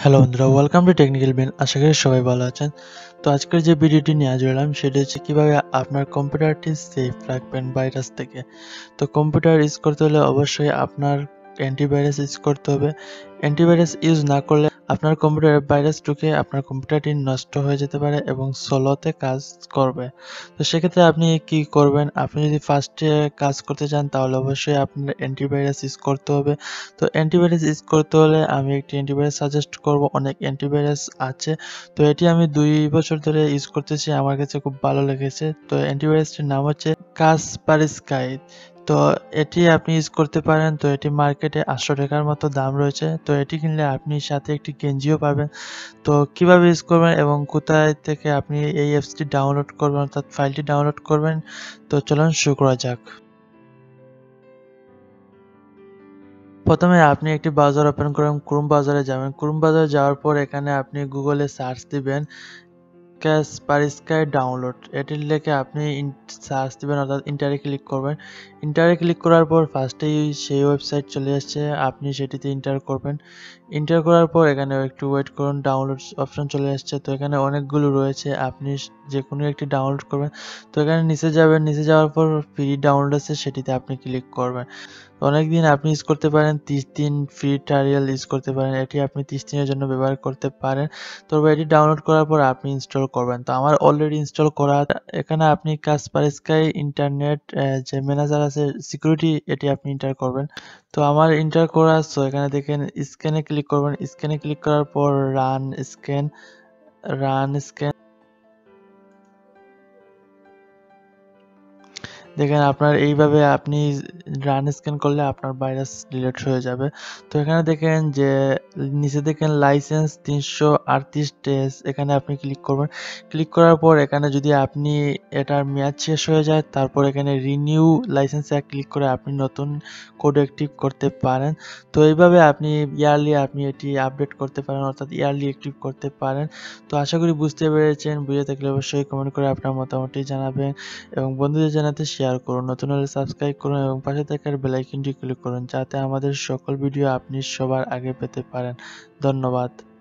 Hello বন্ধুরা, welcome to technical Ben. আশা করি সবাই ভালো আছেন। তো আজকের যে ভিডিওটি নিয়ে হাজির হলাম সেটা হচ্ছে কিভাবে আপনার কম্পিউটারটি সেফ রাখবেন ভাইরাস থেকে। তো কম্পিউটার ইউজ করতে হলে অবশ্যই আপনার অ্যান্টিভাইরাস ইউজ করতে হবে। অ্যান্টিভাইরাস ইউজ না করলে আপনার কম্পিউটারে ভাইরাস ঢুকে আপনার কম্পিউটারটি নষ্ট হয়ে যেতে পারে এবং স্লোতে কাজ করবে। তো সেক্ষেত্রে আপনি কি করবেন? আপনি যদি ফার্স্টে কাজ করতে চান তাহলে অবশ্যই আপনার অ্যান্টিভাইরাস ইউজ করতে হবে। তো অ্যান্টিভাইরাস ইউজ করতে হলে আমি একটি অ্যান্টিভাইরাস সাজেস্ট করব। অনেক অ্যান্টিভাইরাস আছে। তো এটি আমি ২ বছর ধরে ইউজ করতেছি। আমার কাছে খুব ভালো লেগেছে। তো অ্যান্টিভাইরাসটির নাম হচ্ছে কাসপারস্কাই। তো এটি আপনি ইউজ করতে পারেন। তো এটি মার্কেটে ৳৮০০ র মতো দাম রয়েছে। তো এটি কিনলে আপনি সাথে একটি গেঞ্জিও পাবেন। তো কিভাবে ইউজ করবেন এবং কোথায় থেকে আপনি এই অ্যাপসটি ডাউনলোড করবেন অর্থাৎ ফাইলটি ডাউনলোড করবেন। তো চলুন শুরু করা যাক। প্রথমে আপনি একটি ব্রাউজার ওপেন করবেন, ক্রোম ব্রাউজারে যাবেন। ক্রোম ব্রাউজারে যাওয়ার পর এখানে আপনি গুগলে সার্চ দিবেন কাসপারস্কাই ডাউনলোড। এটি লিখে আপনি সার্চ দিবেন অর্থাৎ ইন্টারে ক্লিক করবেন। ইন্টারে ক্লিক করার পর ফার্স্টেই সেই ওয়েবসাইট চলে আসছে। আপনি সেটিতে এন্টার করবেন। এন্টার করার পর এখানে একটু ওয়েট করুন, ডাউনলোডস অপশন চলে আসছে। তো এখানে অনেকগুলো রয়েছে। আপনি যেকোনো একটি ডাউনলোড করবেন। তো এখানে নিচে যাবেন, নিচে যাওয়ার পর ফ্রি ডাউনলোড আছে সেটিতে আপনি ক্লিক করবেন। অনেকদিন আপনি ইউজ করতে পারেন, 30 দিন ফ্রি ট্রায়াল ইউজ করতে পারেন। এটি আপনি 30 দিনের জন্য ব্যবহার করতে পারেন। তবে এটি ডাউনলোড করার পর আপনি ইনস্টল করবেন। তো আমার অলরেডি ইনস্টল করা। এখানে আপনি কাসপারস্কাই ইন্টারনেট যে ম্যানেজার আছে সিকিউরিটি এটি আপনি এন্টার করবেন। তো আমার এন্টার করা। সো এখানে দেখেন স্ক্যানে ক্লিক করবেন। স্ক্যানে ক্লিক করার পর রান স্ক্যান দেখেন আপনার এইভাবে আপনি রান স্ক্যান করলে আপনার ভাইরাস ডিলিট হয়ে যাবে। তো এখানে দেখেন যে নিচে দেখেন লাইসেন্স ৩৩৮ ডেজ এখানে আপনি ক্লিক করবেন। ক্লিক করার পর এখানে যদি আপনি এটার মেয়াদ শেষ হয়ে যায় তারপর এখানে রিনিউ লাইসেন্সে ক্লিক করে আপনি নতুন কোড অ্যাক্টিভ করতে পারেন। তো এইভাবে আপনি ইয়ারলি আপনি এটি আপডেট করতে পারেন অর্থাৎ ইয়ারলি অ্যাক্টিভ করতে পারেন। তো আশা করি বুঝতে পেরেছেন। বুঝে থাকলে অবশ্যই কমেন্ট করে আপনার মতামতটি জানাবেন। এবং বন্ধুদের জানাতে শেয়ার করুন, নতুন হলে সাবস্ক্রাইব করুন এবং পাশে থাকার বেল আইকনটি ক্লিক করুন যাতে আমাদের সকল ভিডিও আপনি সবার আগে পেতে পারেন। ধন্যবাদ।